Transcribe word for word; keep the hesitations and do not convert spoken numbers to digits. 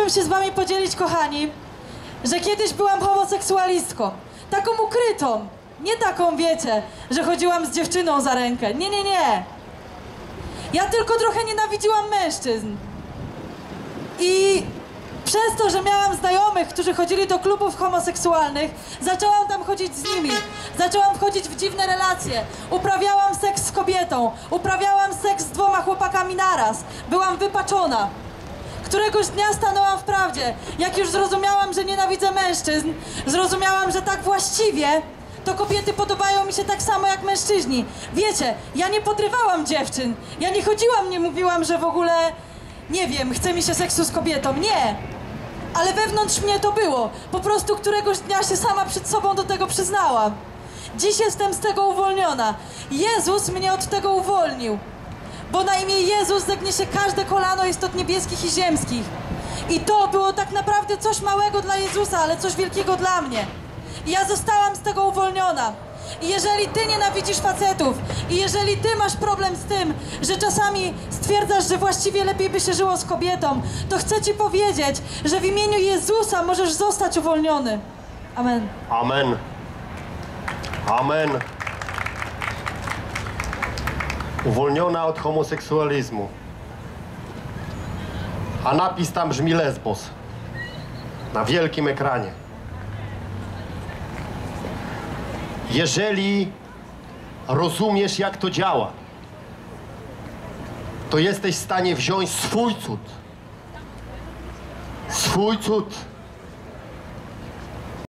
chciałabym się z wami podzielić, kochani, że kiedyś byłam homoseksualistką. Taką ukrytą. Nie taką, wiecie, że chodziłam z dziewczyną za rękę. Nie, nie, nie. Ja tylko trochę nienawidziłam mężczyzn. I przez to, że miałam znajomych, którzy chodzili do klubów homoseksualnych, zaczęłam tam chodzić z nimi. Zaczęłam wchodzić w dziwne relacje. Uprawiałam seks z kobietą. Uprawiałam seks z dwoma chłopakami naraz. Byłam wypaczona. Któregoś dnia stanęłam w prawdzie. Jak już zrozumiałam, że nienawidzę mężczyzn, zrozumiałam, że tak właściwie to kobiety podobają mi się tak samo jak mężczyźni. Wiecie, ja nie podrywałam dziewczyn. Ja nie chodziłam, nie mówiłam, że w ogóle, nie wiem, chce mi się seksu z kobietą. Nie. Ale wewnątrz mnie to było. Po prostu któregoś dnia się sama przed sobą do tego przyznałam. Dziś jestem z tego uwolniona. Jezus mnie od tego uwolnił. Bo na imię Jezus zegnie się każde kolano istot niebieskich i ziemskich. I to było tak naprawdę coś małego dla Jezusa, ale coś wielkiego dla mnie. I ja zostałam z tego uwolniona. I jeżeli ty nienawidzisz facetów, i jeżeli ty masz problem z tym, że czasami stwierdzasz, że właściwie lepiej by się żyło z kobietą, to chcę ci powiedzieć, że w imieniu Jezusa możesz zostać uwolniony. Amen. Amen. Amen. Uwolniona od homoseksualizmu. A napis tam brzmi Lesbos. Na wielkim ekranie. Jeżeli rozumiesz, jak to działa, to jesteś w stanie wziąć swój cud. Swój cud